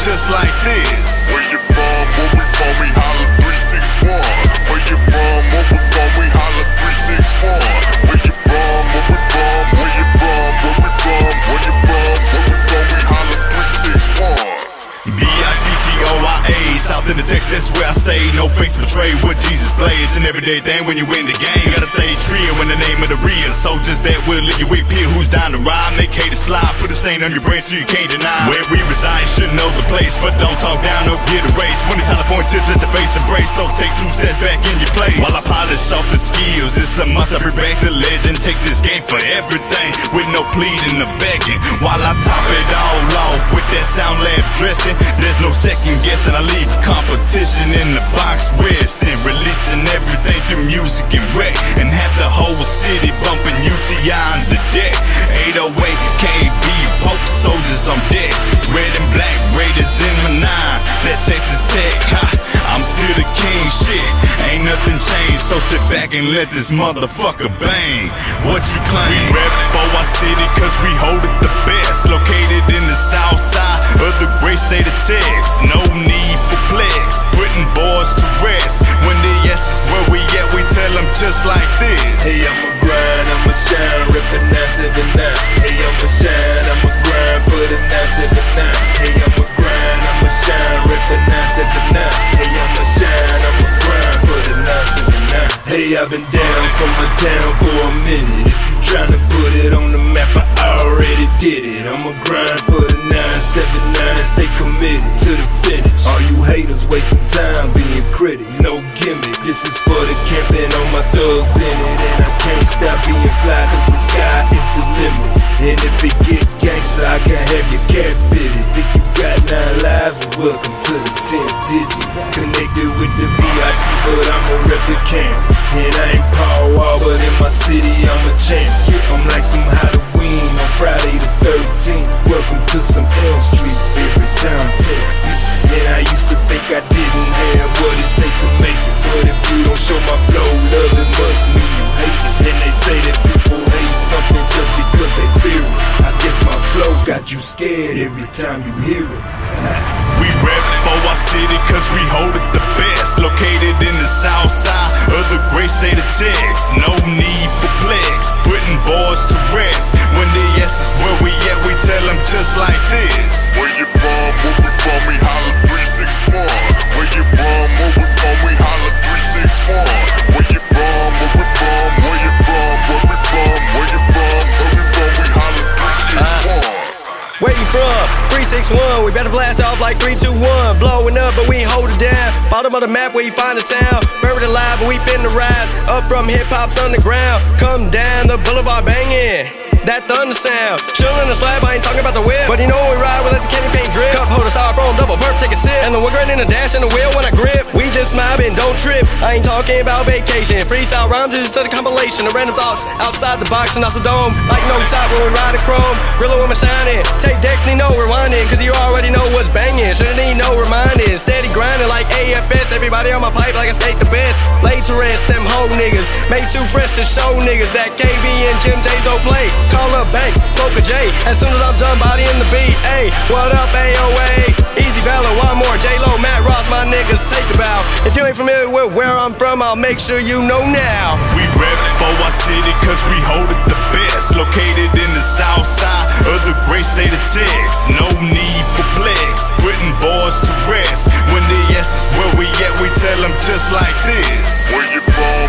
just like this. Where you from? Where we from? We holla 361. Where you from? Where we from? We holla 361. Where you from? Where we from? Where you from? Where we from? Where you from? Where we from? We holla 361. VICTOIA, South into Texas, where I stay. No fakes betray what Jesus plays. An everyday thing when you win the game. Gotta stay trio in the name of the real soldiers that will leave you with peer who's down to ride. Make haters slide, put a stain on your brain so you can't deny where we reside. Should know the place, but don't talk down, don't get erased. When it's time to point tips at your face, embrace. So take 2 steps back in your place while I polish off the skills. It's a must, I bring back the legend. Take this game for everything with no pleading or begging. While I top it all off with that Sound Lab dressing, there's no second guessing. I leave competition in the box resting, releasing everything through music and rec, and have the whole city bumping UTI on the deck. 808 KB, Pope soldiers on deck. Red and black Raiders in my 9. That Texas Tech, ha, I'm still the king, shit. Ain't nothing changed, so sit back and let this motherfucker bang. What you claim? We rep for our city cause we hold it the best. Located in the south side of the great state of Texas. No need for flex, putting boys to rest. When the yes is where we at, we tell them just like this. Hey, I'ma grind, I'ma shine, rip the 979. Hey, I'ma shine, I'ma grind for the 979. Hey, I'ma grind, I'ma shine, rip the 979. Hey, I'ma shine, I'ma grind for the 979. Hey, I've been down from my town for a minute. If you tryna put it on the map, I already did it. I'ma grind for the 979, stay committed to the finish. All you haters wasting time being critics, no gimmick. This is for the camping, all my thugs in it. And I can't stop being fly cause the sky is the limit. And if it get gangsta, I can have your cat fitted. If you got 9 lives, well, welcome to the 10th digit. Connected with the VIC, but I'ma rep the camp. And I ain't Paul Wall, but in my city I'm a champ. I'm like some Halloween on Friday the 13th. Welcome to some Elm Street, every time text me. And I used to think I didn't have what it takes to make it, but if you don't show my flow love, it must mean you hate it. And they say that people hate something just because they fear it. I guess my flow got you scared every time you hear it. We rep for our city cause we hold it the best. Located in the south side of the great state of Texas. No need for flex, putting boys to rest. When the yes is where we at, we tell them just like this. Where you from? Where we from? We holla 361. Where you from? Where we from? We holla 361. Where you from? Where we from? Where you from? Where we from? Where you from? Where we from? We holla 361. Where you from? 361, we better blast off like 321. Blowing up, but we ain't hold it down. Bottom of the map where you find a town. Buried alive, but we finna rise. Up from hip-hop's underground. Come down the boulevard banging. That thunder sound. Chillin' the slab, I ain't talking about the whip. But you know when we ride, we let the candy paint drip. Cup holder, styrofoam, double perp, take a sip. And the wood grain in the dash and the wheel when I grip. We just mobbing, don't trip. I ain't talking about vacation. Freestyle rhymes is just a compilation of random thoughts outside the box and off the dome. Like no top when we ride a chrome. Gorilla when we're shining. Take decks, need no rewinding. Cause you already know what's banging. Shouldn't need no reminding. Steady grinding like AFS. Everybody on my pipe like I skate the best. Laid to rest, them hoe niggas. Made too fresh to show niggas that KB and Jim J don't play. Call up Banks, smoke a J. As soon as I'm done, body in the beat. Hey, what up, AOA? Easy Valor, one more. J-Lo, Matt Ross, my niggas, take a bow. If you ain't familiar with where I'm from, I'll make sure you know now. We rep for our city cause we hold it the best. Located in the south side of the great state of Texas. No need for flex, putting boys to rest. When the yes is where we at, we tell them just like this. Where you from?